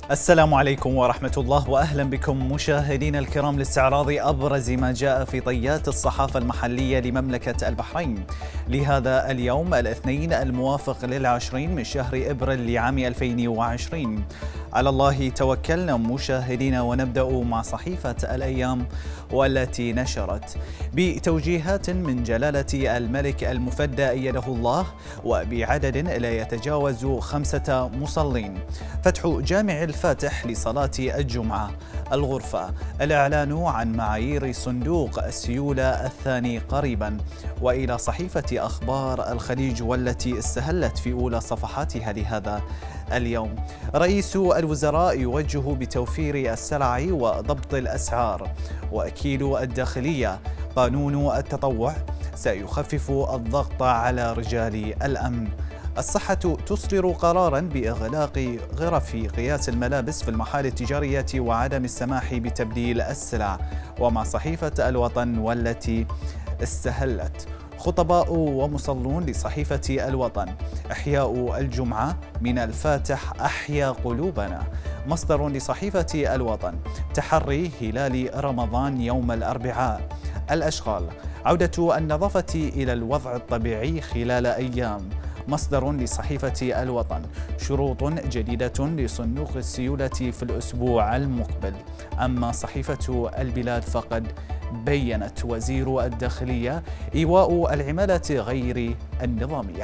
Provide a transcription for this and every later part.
السلام عليكم ورحمة الله وأهلا بكم مشاهدينا الكرام لاستعراض أبرز ما جاء في طيات الصحافة المحلية لمملكة البحرين لهذا اليوم الاثنين الموافق للعشرين من شهر إبريل لعام 2020. على الله توكلنا مشاهدينا، ونبدأ مع صحيفة الأيام والتي نشرت بتوجيهات من جلالة الملك المفدى أيده الله وبعدد لا يتجاوز 5 مصلين، فتح جامع الفاتح لصلاة الجمعة، الغرفة، الإعلان عن معايير صندوق السيولة الثاني قريبا. وإلى صحيفة أخبار الخليج والتي استهلت في أولى صفحاتها لهذا اليوم، رئيس الوزراء يوجه بتوفير السلع وضبط الأسعار، وأكيل الداخلية قانون التطوع سيخفف الضغط على رجال الأمن. الصحة تصدر قراراً بإغلاق غرف قياس الملابس في المحال التجارية وعدم السماح بتبديل السلع. ومع صحيفة الوطن والتي استهلت خطباء ومصلون لصحيفة الوطن، إحياء الجمعة من الفاتح أحيا قلوبنا. مصدر لصحيفة الوطن، تحري هلال رمضان يوم الأربعاء. الأشغال، عودة النظافة إلى الوضع الطبيعي خلال أيام. مصدر لصحيفة الوطن، شروط جديدة لصندوق السيولة في الأسبوع المقبل. أما صحيفة البلاد فقد بيّنت وزير الداخلية إيواء العمالة غير النظامية.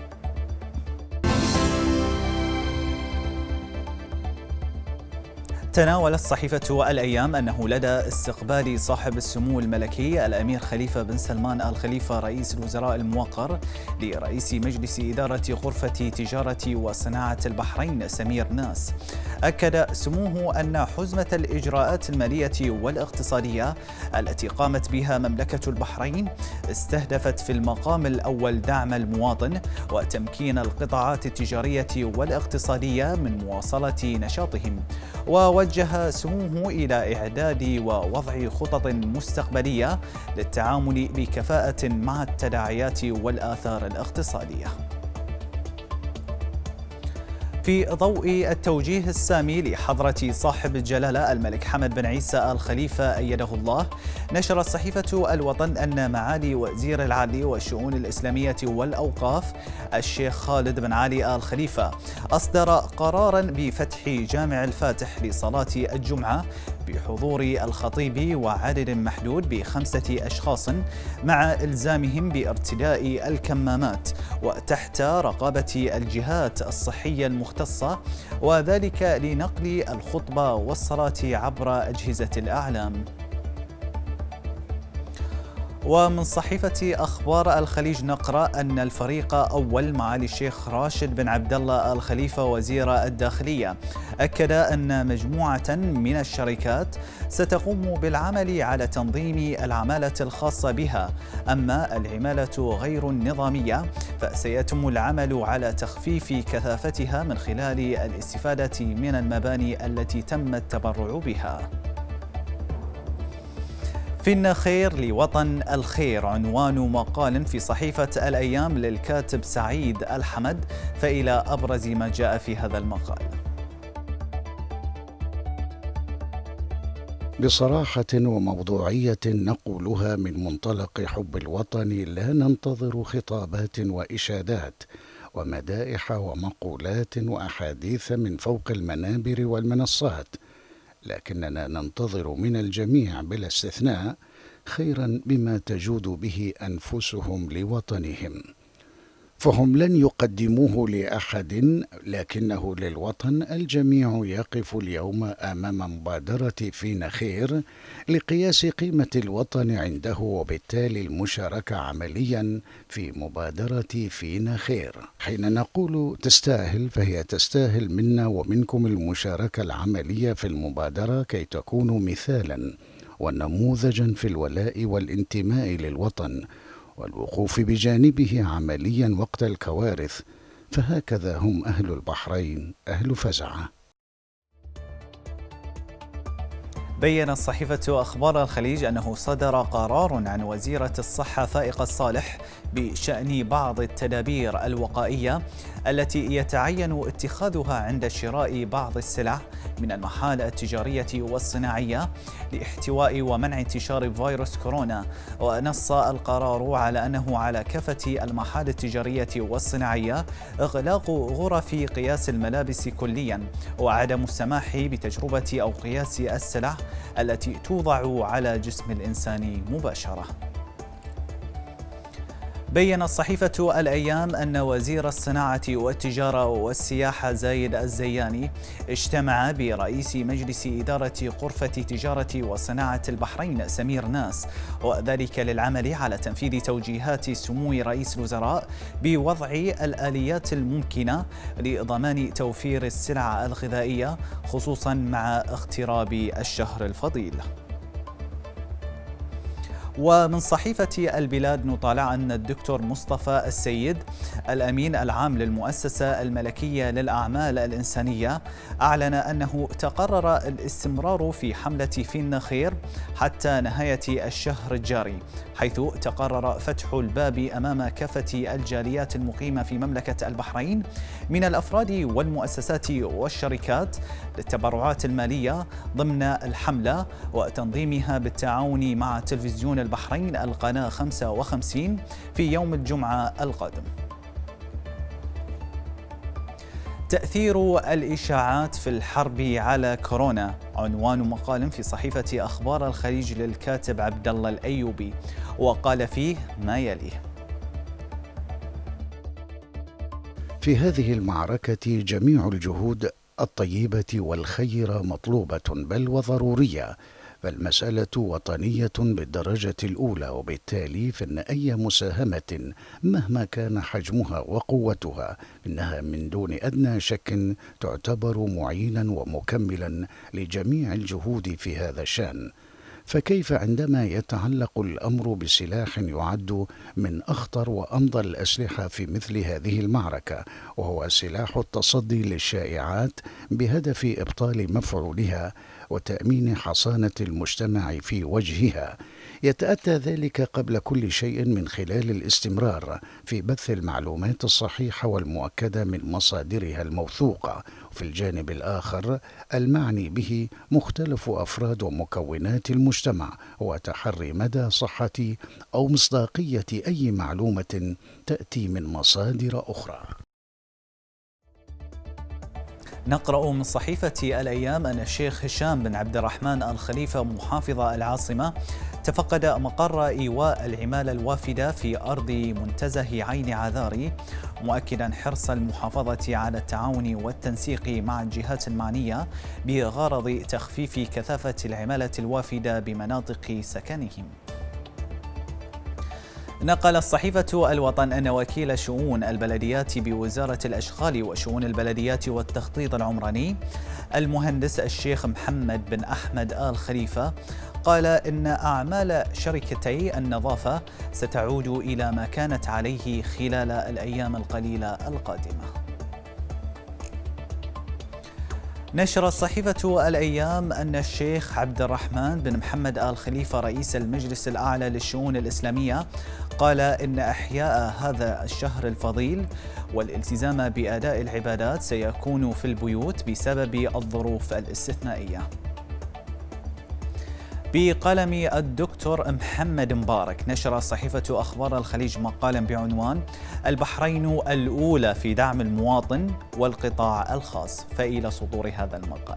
تناولت صحيفة الأيام أنه لدى استقبال صاحب السمو الملكي الأمير خليفة بن سلمان آل خليفة رئيس الوزراء الموقر لرئيس مجلس إدارة غرفة تجارة وصناعة البحرين سمير ناس، أكد سموه أن حزمة الإجراءات المالية والاقتصادية التي قامت بها مملكة البحرين استهدفت في المقام الأول دعم المواطن وتمكين القطاعات التجارية والاقتصادية من مواصلة نشاطهم. ووجه سموه إلى إعداد ووضع خطط مستقبلية للتعامل بكفاءة مع التداعيات والآثار الاقتصادية. في ضوء التوجيه السامي لحضرة صاحب الجلالة الملك حمد بن عيسى آل خليفة أيده الله، نشرت صحيفة الوطن أن معالي وزير العدل والشؤون الإسلامية والأوقاف الشيخ خالد بن علي آل خليفة أصدر قراراً بفتح جامع الفاتح لصلاة الجمعة بحضور الخطيب وعدد محدود ب5 أشخاص، مع إلزامهم بارتداء الكمامات وتحت رقابة الجهات الصحية المختصة، وذلك لنقل الخطبة والصلاة عبر أجهزة الأعلام. ومن صحيفة أخبار الخليج نقرأ أن الفريق أول معالي الشيخ راشد بن عبد الله آل خليفة وزير الداخلية أكد أن مجموعة من الشركات ستقوم بالعمل على تنظيم العمالة الخاصة بها، أما العمالة غير النظامية فسيتم العمل على تخفيف كثافتها من خلال الاستفادة من المباني التي تم التبرع بها. في النخير لوطن الخير عنوان مقال في صحيفة الأيام للكاتب سعيد الحمد، فإلى أبرز ما جاء في هذا المقال. بصراحة وموضوعية نقولها من منطلق حب الوطن، لا ننتظر خطابات وإشادات ومدائح ومقولات وأحاديث من فوق المنابر والمنصات، لكننا ننتظر من الجميع بلا استثناء خيرا بما تجود به أنفسهم لوطنهم، فهم لن يقدموه لأحد لكنه للوطن. الجميع يقف اليوم أمام مبادرة فينا خير لقياس قيمة الوطن عنده، وبالتالي المشاركة عمليا في مبادرة فينا خير. حين نقول تستاهل فهي تستاهل منا ومنكم المشاركة العملية في المبادرة كي تكونوا مثالا ونموذجا في الولاء والانتماء للوطن والوقوف بجانبه عمليا وقت الكوارث، فهكذا هم أهل البحرين، أهل فزعة. بيّنت صحيفة أخبار الخليج أنه صدر قرار عن وزيرة الصحة فائقة الصالح بشأن بعض التدابير الوقائية التي يتعين اتخاذها عند شراء بعض السلع من المحال التجارية والصناعية لاحتواء ومنع انتشار فيروس كورونا. ونص القرار على أنه على كافة المحال التجارية والصناعية إغلاق غرف قياس الملابس كليا، وعدم السماح بتجربة أو قياس السلع التي توضع على جسم الإنسان مباشرة. بيّنت صحيفة الأيام أن وزير الصناعة والتجارة والسياحة زايد الزياني اجتمع برئيس مجلس إدارة غرفة تجارة وصناعة البحرين سمير ناس، وذلك للعمل على تنفيذ توجيهات سمو رئيس الوزراء بوضع الآليات الممكنة لضمان توفير السلع الغذائية، خصوصا مع اقتراب الشهر الفضيل. ومن صحيفة البلاد نطالع أن الدكتور مصطفى السيد الأمين العام للمؤسسة الملكية للأعمال الإنسانية أعلن أنه تقرر الاستمرار في حملة فينا خير حتى نهاية الشهر الجاري، حيث تقرر فتح الباب أمام كافة الجاليات المقيمة في مملكة البحرين من الأفراد والمؤسسات والشركات للتبرعات المالية ضمن الحملة وتنظيمها بالتعاون مع تلفزيون البحرين القناة 55 في يوم الجمعة القادم. تأثير الإشاعات في الحرب على كورونا عنوان مقال في صحيفة أخبار الخليج للكاتب عبد الله الأيوبي، وقال فيه ما يلي: في هذه المعركة جميع الجهود الطيبة والخيرة مطلوبة بل وضرورية، فالمسألة وطنية بالدرجة الأولى، وبالتالي فإن أي مساهمة مهما كان حجمها وقوتها إنها من دون أدنى شك تعتبر معينا ومكملا لجميع الجهود في هذا الشأن. فكيف عندما يتعلق الأمر بسلاح يعد من أخطر وأمضى الأسلحة في مثل هذه المعركة، وهو سلاح التصدي للشائعات بهدف إبطال مفعولها وتأمين حصانة المجتمع في وجهها. يتأتى ذلك قبل كل شيء من خلال الاستمرار في بث المعلومات الصحيحة والمؤكدة من مصادرها الموثوقة، وفي الجانب الآخر المعني به مختلف أفراد ومكونات المجتمع، وتحري مدى صحة أو مصداقية أي معلومة تأتي من مصادر أخرى. نقرأ من صحيفة الأيام أن الشيخ هشام بن عبد الرحمن الخليفة محافظ العاصمة تفقد مقر إيواء العمالة الوافدة في أرض منتزه عين عذاري، مؤكدا حرص المحافظة على التعاون والتنسيق مع الجهات المعنية بغرض تخفيف كثافة العمالة الوافدة بمناطق سكنهم. نقل الصحيفة الوطن أن وكيل شؤون البلديات بوزارة الأشغال وشؤون البلديات والتخطيط العمراني المهندس الشيخ محمد بن أحمد آل خليفة قال إن أعمال شركتي النظافة ستعود إلى ما كانت عليه خلال الأيام القليلة القادمة. نشر الصحيفة الأيام أن الشيخ عبد الرحمن بن محمد آل خليفة رئيس المجلس الأعلى للشؤون الإسلامية قال إن إحياء هذا الشهر الفضيل والالتزام بأداء العبادات سيكون في البيوت بسبب الظروف الاستثنائية. بقلم الدكتور محمد مبارك نشر صحيفة أخبار الخليج مقالا بعنوان البحرين الأولى في دعم المواطن والقطاع الخاص، فإلى صدور هذا المقال.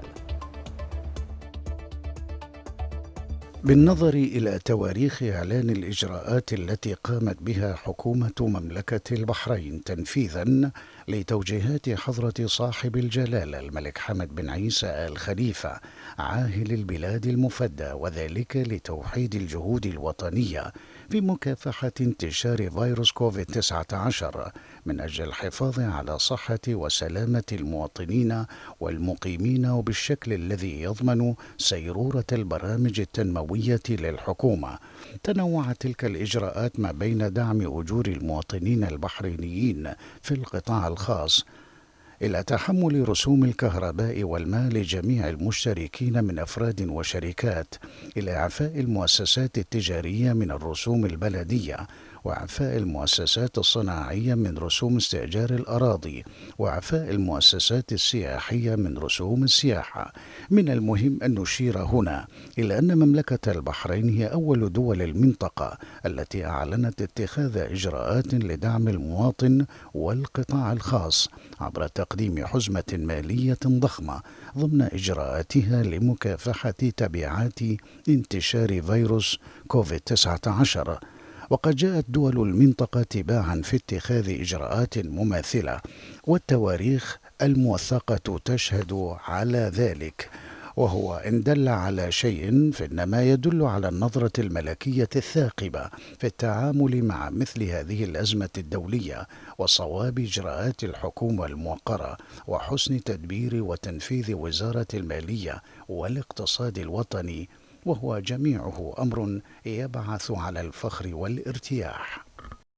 بالنظر إلى تواريخ إعلان الإجراءات التي قامت بها حكومة مملكة البحرين تنفيذاً لتوجيهات حضرة صاحب الجلالة الملك حمد بن عيسى آل خليفة عاهل البلاد المفدى، وذلك لتوحيد الجهود الوطنية في مكافحة انتشار فيروس كوفيد-19 من أجل الحفاظ على صحة وسلامة المواطنين والمقيمين، وبالشكل الذي يضمن سيرورة البرامج التنموية للحكومة. تنوعت تلك الإجراءات ما بين دعم أجور المواطنين البحرينيين في القطاع الخاص إلى تحمل رسوم الكهرباء والماء لجميع المشتركين من أفراد وشركات، إلى إعفاء المؤسسات التجارية من الرسوم البلدية، وإعفاء المؤسسات الصناعية من رسوم استئجار الأراضي، وإعفاء المؤسسات السياحية من رسوم السياحة. من المهم أن نشير هنا إلى أن مملكة البحرين هي أول دول المنطقة التي أعلنت اتخاذ إجراءات لدعم المواطن والقطاع الخاص عبر تقديم حزمة مالية ضخمة ضمن إجراءاتها لمكافحة تبعات انتشار فيروس كوفيد-19. وقد جاءت دول المنطقة تباعا في اتخاذ إجراءات مماثلة، والتواريخ الموثقة تشهد على ذلك. وهو إن دل على شيء فإنما يدل على النظرة الملكية الثاقبة في التعامل مع مثل هذه الأزمة الدولية، وصواب إجراءات الحكومة الموقرة، وحسن تدبير وتنفيذ وزارة المالية والاقتصاد الوطني، وهو جميعه أمر يبعث على الفخر والارتياح.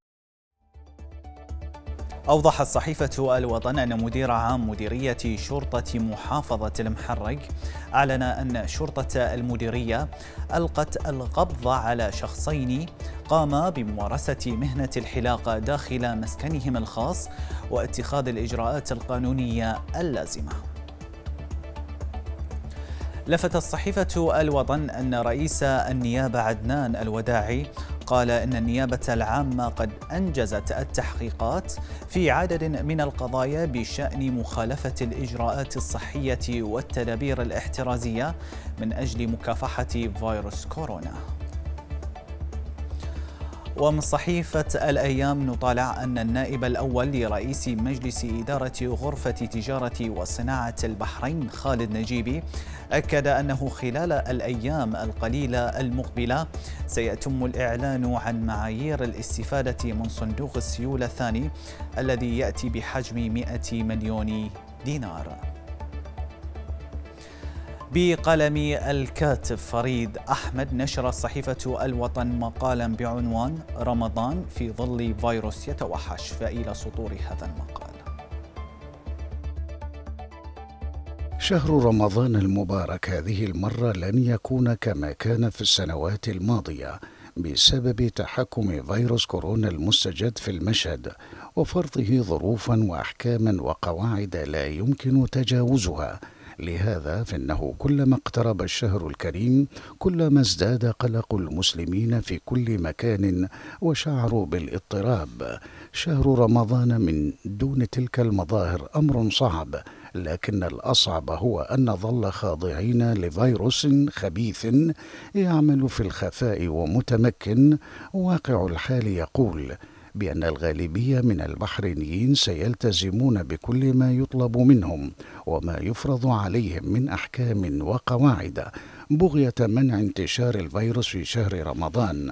أوضحت صحيفة الوطن أن مدير عام مديرية شرطة محافظة المحرق أعلن أن شرطة المديرية ألقت القبض على شخصين قاما بممارسة مهنة الحلاقة داخل مسكنهم الخاص واتخاذ الإجراءات القانونية اللازمة. لفتت صحيفة الوطن أن رئيس النيابة عدنان الوداعي قال إن النيابة العامة قد أنجزت التحقيقات في عدد من القضايا بشأن مخالفة الإجراءات الصحية والتدابير الاحترازية من أجل مكافحة فيروس كورونا. ومن صحيفة الأيام نطالع أن النائب الأول لرئيس مجلس إدارة غرفة تجارة وصناعة البحرين خالد نجيبي أكد أنه خلال الأيام القليلة المقبلة سيتم الإعلان عن معايير الاستفادة من صندوق السيولة الثاني الذي يأتي بحجم 100 مليون دينار. بقلم الكاتب فريد أحمد نشرت صحيفة الوطن مقالا بعنوان رمضان في ظل فيروس يتوحش، فإلى سطور هذا المقال. شهر رمضان المبارك هذه المرة لن يكون كما كان في السنوات الماضية بسبب تحكم فيروس كورونا المستجد في المشهد وفرضه ظروفا وأحكاما وقواعد لا يمكن تجاوزها. لهذا فإنه كلما اقترب الشهر الكريم كلما ازداد قلق المسلمين في كل مكان وشعروا بالاضطراب. شهر رمضان من دون تلك المظاهر أمر صعب، لكن الأصعب هو أن نظل خاضعين لفيروس خبيث يعمل في الخفاء ومتمكن. واقع الحال يقول بأن الغالبية من البحرينيين سيلتزمون بكل ما يطلب منهم وما يفرض عليهم من أحكام وقواعد بغية منع انتشار الفيروس في شهر رمضان،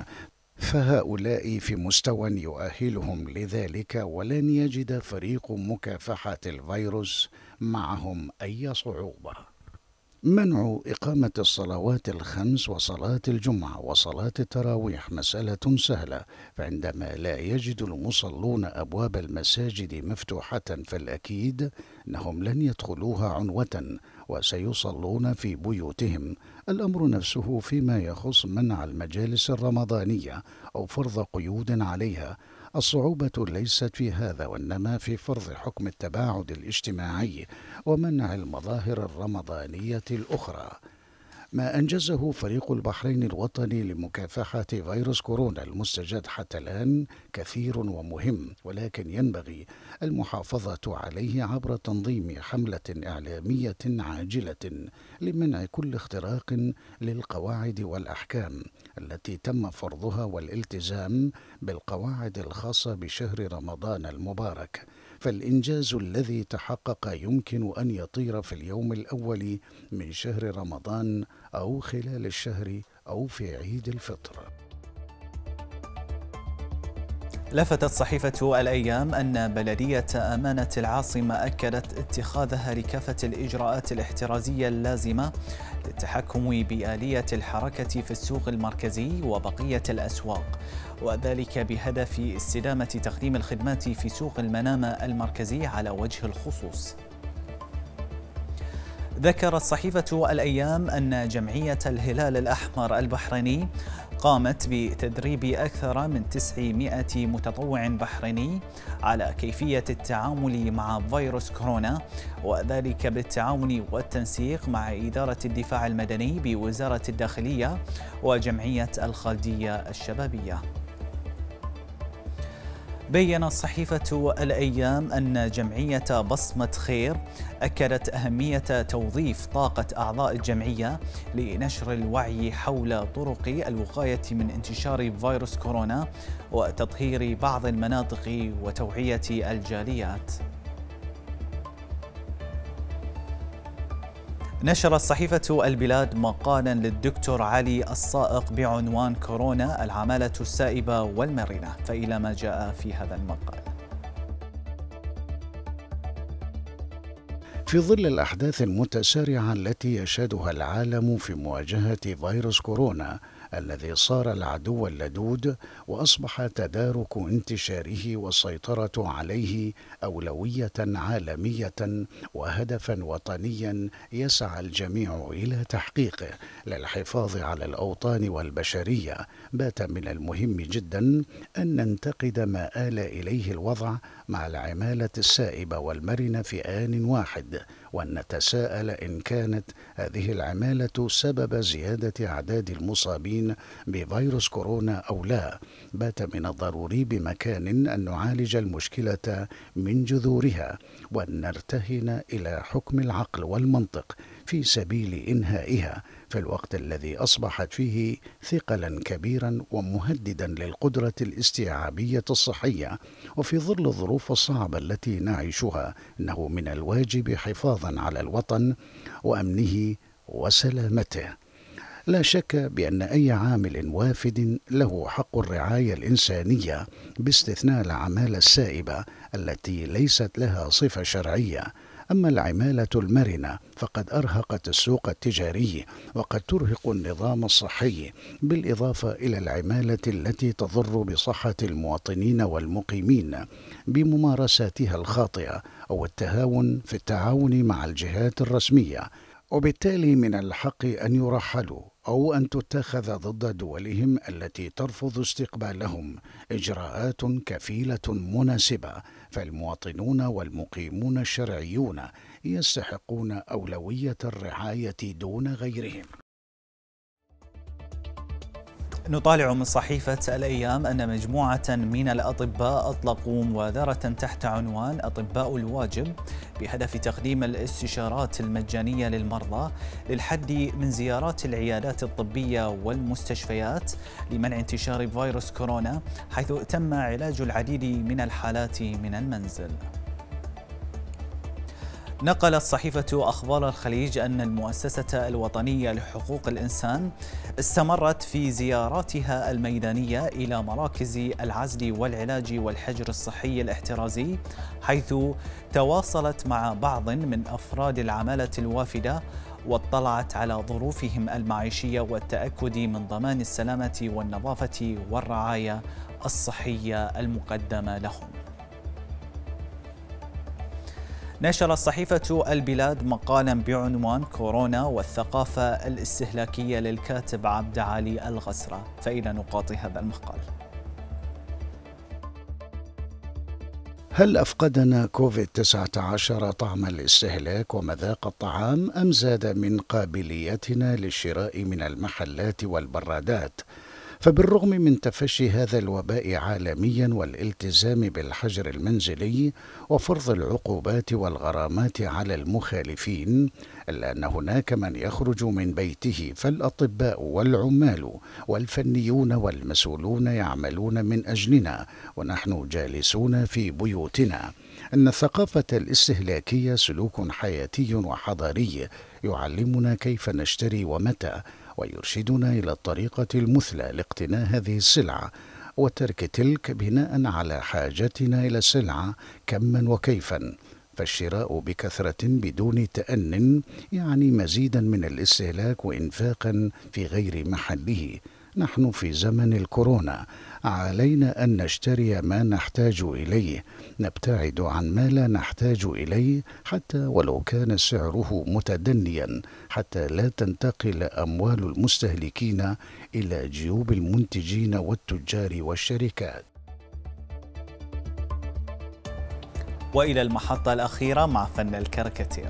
فهؤلاء في مستوى يؤهلهم لذلك، ولن يجد فريق مكافحة الفيروس معهم أي صعوبة. منع إقامة الصلوات الخمس وصلاة الجمعة وصلاة التراويح مسألة سهلة، فعندما لا يجد المصلون أبواب المساجد مفتوحة فالأكيد أنهم لن يدخلوها عنوة وسيصلون في بيوتهم. الأمر نفسه فيما يخص منع المجالس الرمضانية أو فرض قيود عليها. الصعوبة ليست في هذا، وإنما في فرض حكم التباعد الاجتماعي ومنع المظاهر الرمضانية الأخرى. ما أنجزه فريق البحرين الوطني لمكافحة فيروس كورونا المستجد حتى الآن كثير ومهم، ولكن ينبغي المحافظة عليه عبر تنظيم حملة إعلامية عاجلة لمنع كل اختراق للقواعد والأحكام التي تم فرضها والالتزام بالقواعد الخاصة بشهر رمضان المبارك. فالإنجاز الذي تحقق يمكن أن يطير في اليوم الأول من شهر رمضان أو خلال الشهر أو في عيد الفطر. لفتت صحيفة الأيام أن بلدية أمانة العاصمة أكدت اتخاذها لكافة الإجراءات الاحترازية اللازمة للتحكم بآلية الحركة في السوق المركزي وبقية الأسواق، وذلك بهدف استدامة تقديم الخدمات في سوق المنامة المركزي على وجه الخصوص. ذكرت صحيفة الأيام أن جمعية الهلال الأحمر البحريني قامت بتدريب أكثر من 900 متطوع بحريني على كيفية التعامل مع فيروس كورونا، وذلك بالتعاون والتنسيق مع إدارة الدفاع المدني بوزارة الداخلية وجمعية الخالدية الشبابية. بيّنت صحيفة الأيام أن جمعية بصمة خير أكدت أهمية توظيف طاقة أعضاء الجمعية لنشر الوعي حول طرق الوقاية من انتشار فيروس كورونا وتطهير بعض المناطق وتوعية الجاليات. نشرت صحيفة البلاد مقالا للدكتور علي الصائغ بعنوان كورونا العمالة السائبة والمرنة، فإلى ما جاء في هذا المقال. في ظل الأحداث المتسارعة التي يشهدها العالم في مواجهة فيروس كورونا الذي صار العدو اللدود، وأصبح تدارك انتشاره والسيطرة عليه أولوية عالمية وهدفا وطنيا يسعى الجميع إلى تحقيقه للحفاظ على الأوطان والبشرية، بات من المهم جدا أن ننتقد ما آل إليه الوضع مع العمالة السائبة والمرنة في آن واحد، وأن نتساءل إن كانت هذه العمالة سبب زيادة أعداد المصابين بفيروس كورونا أو لا. بات من الضروري بمكان أن نعالج المشكلة من جذورها، وأن نرتهن إلى حكم العقل والمنطق في سبيل إنهائها في الوقت الذي أصبحت فيه ثقلا كبيرا ومهددا للقدرة الاستيعابية الصحية. وفي ظل الظروف الصعبة التي نعيشها، إنه من الواجب حفاظا على الوطن وأمنه وسلامته. لا شك بأن أي عامل وافد له حق الرعاية الإنسانية باستثناء العمالة السائبة التي ليست لها صفة شرعية. أما العمالة المرنة فقد أرهقت السوق التجاري وقد ترهق النظام الصحي، بالإضافة إلى العمالة التي تضر بصحة المواطنين والمقيمين بممارساتها الخاطئة أو التهاون في التعاون مع الجهات الرسمية، وبالتالي من الحق أن يرحلوا أو أن تتخذ ضد دولهم التي ترفض استقبالهم إجراءات كفيلة مناسبة. فالمواطنون والمقيمون الشرعيون يستحقون أولوية الرعاية دون غيرهم. نطالع من صحيفة الأيام أن مجموعة من الأطباء أطلقوا مبادرة تحت عنوان أطباء الواجب بهدف تقديم الاستشارات المجانية للمرضى للحد من زيارات العيادات الطبية والمستشفيات لمنع انتشار فيروس كورونا، حيث تم علاج العديد من الحالات من المنزل. نقلت صحيفة أخبار الخليج أن المؤسسة الوطنية لحقوق الإنسان استمرت في زياراتها الميدانية إلى مراكز العزل والعلاج والحجر الصحي الاحترازي، حيث تواصلت مع بعض من أفراد العمالة الوافدة واطلعت على ظروفهم المعيشية والتأكد من ضمان السلامة والنظافة والرعاية الصحية المقدمة لهم. نشرت صحيفة البلاد مقالا بعنوان كورونا والثقافة الاستهلاكية للكاتب عبد علي الغسرة، فإلى نقاط هذا المقال. هل أفقدنا كوفيد-19 طعم الاستهلاك ومذاق الطعام، أم زاد من قابليتنا للشراء من المحلات والبرادات؟ فبالرغم من تفشي هذا الوباء عالميا والالتزام بالحجر المنزلي وفرض العقوبات والغرامات على المخالفين، إلا أن هناك من يخرج من بيته، فالأطباء والعمال والفنيون والمسؤولون يعملون من أجلنا ونحن جالسون في بيوتنا. أن الثقافة الاستهلاكية سلوك حياتي وحضاري يعلمنا كيف نشتري ومتى، ويرشدنا إلى الطريقة المثلى لاقتناء هذه السلعة وترك تلك بناء على حاجتنا إلى السلعة كما وكيفا. فالشراء بكثرة بدون تأن يعني مزيدا من الاستهلاك وإنفاقا في غير محله. نحن في زمن الكورونا، علينا أن نشتري ما نحتاج إليه، نبتعد عن ما لا نحتاج إليه حتى ولو كان سعره متدنيا، حتى لا تنتقل أموال المستهلكين إلى جيوب المنتجين والتجار والشركات. وإلى المحطة الأخيرة مع فن الكاريكاتير.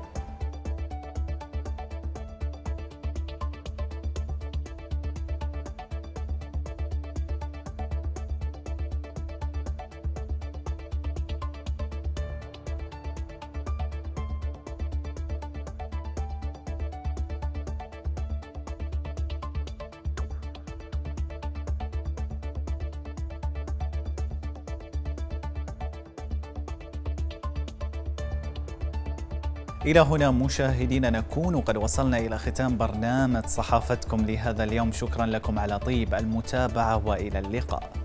إلى هنا مشاهدينا نكون قد وصلنا إلى ختام برنامج صحافتكم لهذا اليوم. شكرا لكم على طيب المتابعة وإلى اللقاء.